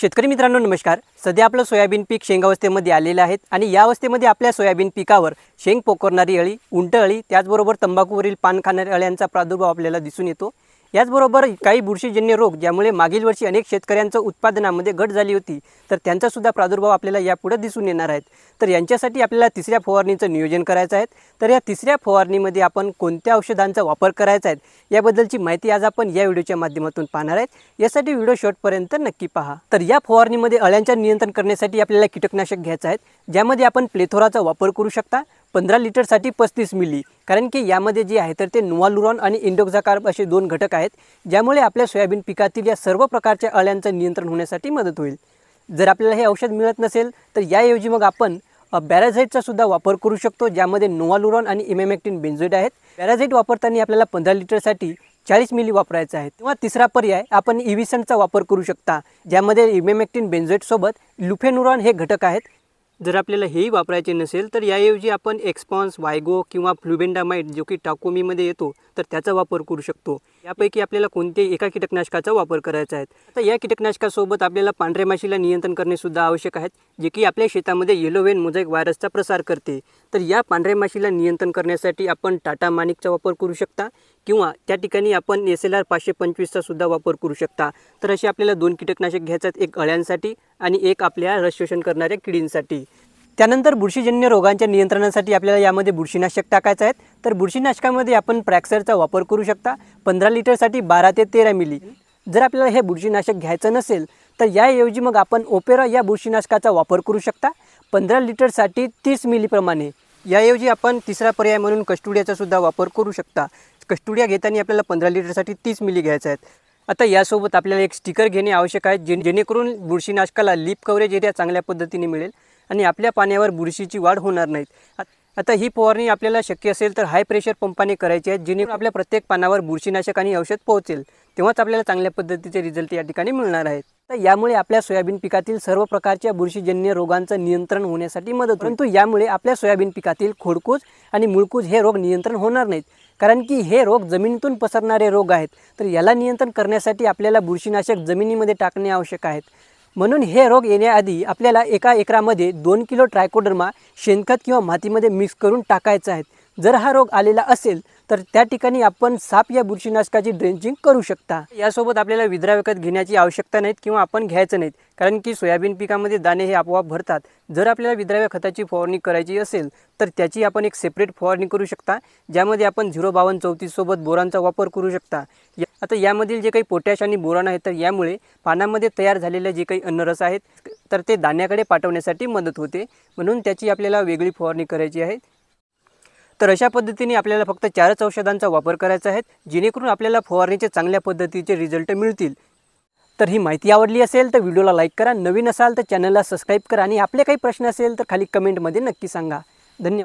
शेतकरी मित्रांनो नमस्कार। सध्या आपलं सोयाबीन पीक शेंगावस्थेमध्ये आलेलं आहे आणि या अवस्थेमध्ये आपल्या सोयाबीन पिकावर शेंग पोखरणारी अळी, उंट अळी, त्याचबरोबर तंबाखूवरील पान खाणाऱ्या अळ्यांचा प्रादुर्भाव आपल्याला दिसून येतो। याचबरोबर काही बुरशीजन्य रोग ज्यामुळे मागील वर्षी अनेक शेतकऱ्यांचं उत्पादनामध्ये घट झाली होती, तर त्यांचा सुद्धा प्रादुर्भाव आपल्याला यापुढे दिसून येणार आहेत। तर यांच्यासाठी आपल्याला तिसऱ्या फवारणीचं नियोजन करायचं आहे। तर या तिसऱ्या फवारणीमध्ये आपण कोणत्या औषधांचा वापर करायचा आहे याबद्दलची माहिती आज आपण या व्हिडिओच्या माध्यमातून पाहणार आहेत। यासाठी व्हिडिओ शेवटपर्यंत नक्की पहा। तर या फवारणीमध्ये अळ्यांचे नियंत्रण करण्यासाठी आपल्याला कीटकनाशक घ्यायचं आहे, ज्यामध्ये आपण प्लेथोराचा वापर करू शकता 15 लिटरसाठी 35 मिली। कारण की यामध्ये जे आहे तर ते नोवालुरॉन आणि इंडोक्साकार्ब असे दोन घटक आहेत, ज्यामुळे आपल्या सोयाबीन पिकातील या सर्व प्रकारच्या अळ्यांचं नियंत्रण होण्यासाठी मदत होईल। जर आपल्याला हे औषध मिळत नसेल तर याऐवजी मग आपण बॅराझाईटचा सुद्धा वापर करू शकतो, ज्यामध्ये नोवालुरॉन आणि इमॅमेक्टिन बेन्झोएट आहेत। बॅराझाईट वापरताना आपल्याला 15 लिटरसाठी 40 मिली वापरायचं आहे। किंवा तिसरा पर्याय आपण इव्हिसनचा वापर करू शकता, ज्यामध्ये इमॅमेक्टिन बेन्झोएट सोबत लुफेनुरॉन हे घटक आहेत। जर आपल्याला हेही वापरायचे नसेल तर याऐवजी आपण एक्सपॉन्स, वायगो किंवा फ्लुबेंडामाइड जो की टाकोमीमध्ये येतो तर त्याचा वापर करू शकतो। यापैकी आपल्याला कोणत्याही एका कीटकनाशकाचा वापर करायचा आहे। आता या कीटकनाशकासोबत आपल्याला पांढऱ्या माशीला नियंत्रण करणे सुद्धा आवश्यक आहे, जे की आपल्या शेतामध्ये येलो वेन मोझॅइक व्हायरसचा प्रसार करते। तर या पांढऱ्या माशीला नियंत्रण करण्यासाठी आपण टाटा मानिकचा वापर करू शकता किंवा त्या ठिकाणी आपण SLR 525चा सुद्धा वापर करू शकता। तर असे आपल्याला दोन कीटकनाशक घ्यायचे आहेत, एक अळ्यांसाठी आणि एक आपल्या रस शोषण करणाऱ्या किडींसाठी। त्यानंतर बुरशीजन्य रोगांच्या नियंत्रणासाठी आपल्याला यामध्ये बुरशीनाशक टाकायचं आहे। तर बुरशीनाशकामध्ये आपण प्रॅक्सरचा वापर करू शकता 15 लिटरसाठी 12 ते 13 मिली। जर आपल्याला हे बुरशीनाशक घ्यायचं नसेल तर याऐवजी मग आपण ओपेरा या बुरशीनाशकाचा वापर करू शकता 15 लिटरसाठी 30 मिली प्रमाणे। याऐवजी आपण तिसरा पर्याय म्हणून कस्टुडियाचा सुद्धा वापर करू शकता। कस्टुडिया घेताना आपल्याला 15 लिटरसाठी 30 मिली घ्यायचं आहे। आता यासोबत आपल्याला एक स्टिकर घेणे आवश्यक आहे, जेणेकरून बुरशीनाशकाला लीफ कव्हरेज एरिया चांगल्या पद्धतीने मिळेल आणि आपल्या पाण्यावर बुरशीची वाढ होणार नाहीत। आता ही फवारणी आपल्याला शक्य असेल तर हाय प्रेशर पंपाने करायची आहे, जेणेकरून आपल्या प्रत्येक पानावर बुरशीनाशक आणि औषध पोहोचेल, तेव्हाच आपल्याला चांगल्या पद्धतीचे रिझल्ट या ठिकाणी मिळणार आहेत। तर यामुळे आपल्या सोयाबीन पिकातील सर्व प्रकारच्या बुरशीजन्य रोगांचं नियंत्रण होण्यासाठी मदत होईल। परंतु यामुळे आपल्या सोयाबीन पिकातील खोडकूज आणि मुळकूज हे रोग नियंत्रण होणार नाहीत, कारण की हे रोग जमिनीतून पसरणारे रोग आहेत। तर याला नियंत्रण करण्यासाठी आपल्याला बुरशीनाशक जमिनीमध्ये टाकणे आवश्यक आहे। म्हणून हे रोग येण्याआधी आपल्याला एका एकरामध्ये 2 किलो ट्रायकोडर्मा शेणखत किंवा मातीमध्ये मिक्स करून टाकायचं आहे। जर हा रोग आलेला असेल तर त्या ठिकाणी आपण साप या बुरशीनाशकाची ड्रेंचिंग करू शकता। यासोबत आपल्याला विद्राव्य खत घेण्याची आवश्यकता नाहीत किंवा आपण घ्यायचं नाहीत, कारण की सोयाबीन पिकामध्ये दाणे हे आपोआप भरतात। जर आपल्याला विद्राव्य खताची फवारणी करायची असेल तर त्याची आपण एक सेपरेट फवारणी करू शकता, ज्यामध्ये आपण 05234 सोबत बोरानचा वापर करू शकता। आता यामधील जे काही पोटॅश आणि बोरान आहे तर यामुळे पानामध्ये तयार झालेले जे काही अन्नरस आहेत तर ते दाण्याकडे पाठवण्यासाठी मदत होते, म्हणून त्याची आपल्याला वेगळी फवारणी करायची आहे। तर अशा पद्धतीने आपल्याला फक्त 4च औषधांचा वापर करायचा आहे, जेणेकरून आपल्याला फवारणीचे चांगल्या पद्धतीचे रिझल्ट मिळतील। तर ही माहिती आवडली असेल तर व्हिडिओला लाईक करा, नवीन असाल तर चॅनलला सबस्क्राईब करा आणि आपले काही प्रश्न असेल तर खाली कमेंटमध्ये नक्की सांगा। धन्यवाद।